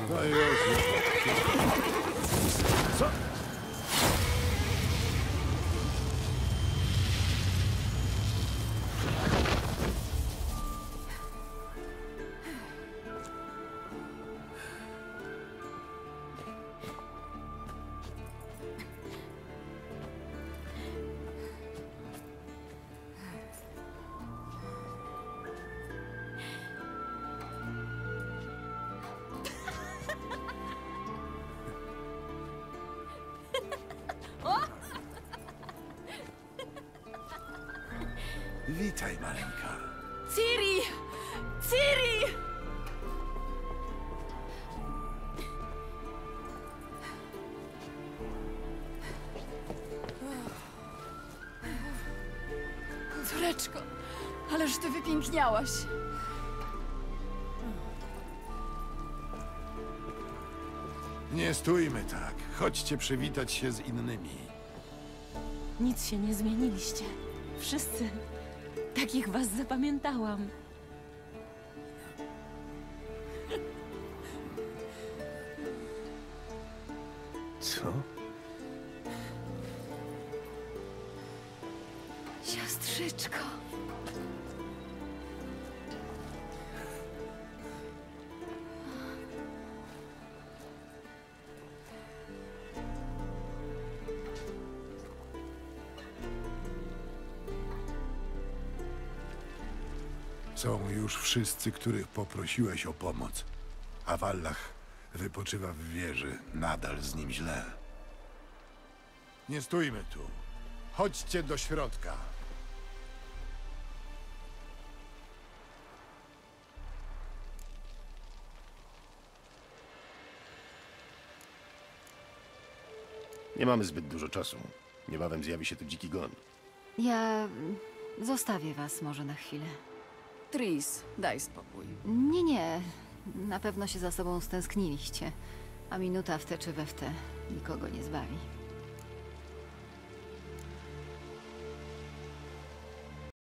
No już. Co? Witaj, maleńka. Ciri! Ciri! Córeczko, ależ ty wypiękniałaś. Nie stójmy tak. Chodźcie przywitać się z innymi. Nic się nie zmieniliście. Wszyscy. Takich was zapamiętałam. Co? Siostrzyczko. Są już wszyscy, których poprosiłeś o pomoc. A Wallach wypoczywa w wieży. Nadal z nim źle. Nie stójmy tu. Chodźcie do środka. Nie mamy zbyt dużo czasu. Niebawem zjawi się tu dziki gon. Ja zostawię was może na chwilę. Tris, daj spokój. Nie. Na pewno się za sobą stęskniliście. A minuta w te czy we w te nikogo nie zbawi.